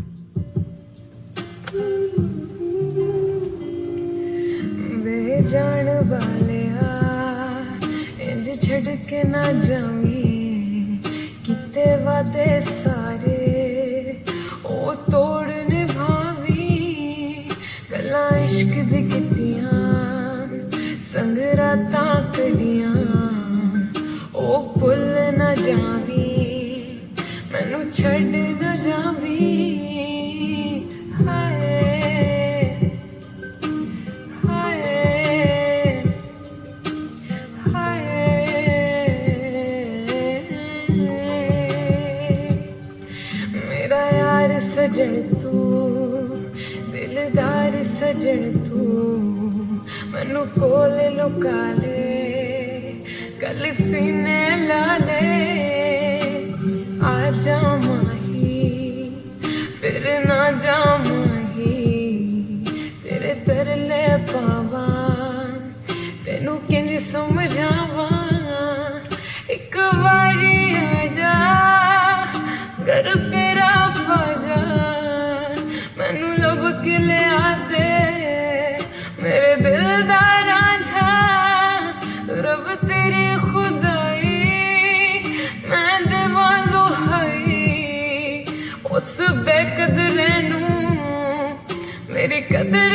वे जान वालिया इंज छड़ के ना जावी, किते वादे सारे ओ तोड़ निभावी। गल्लां इश्क दी कीतियां संग रातां कड़ियां, ओ भुल ना जावी मैनू छड़ ना जावी। मेरा यार सजन तू, दिलदार सजन तू, मैनू कोल लुका ले कल सीने ला ले। आ जा माही फिर ना जा माही, तेरे तरले पावा तेनू किंज समझावा। एक बारी आ जा घर पेरा पाजा, मैनू लब के ले आते मेरे दिल दा रांझा। रब तेरी खुदाई मैं देवां दुहाई, उस बेकदरे नू मेरी कदर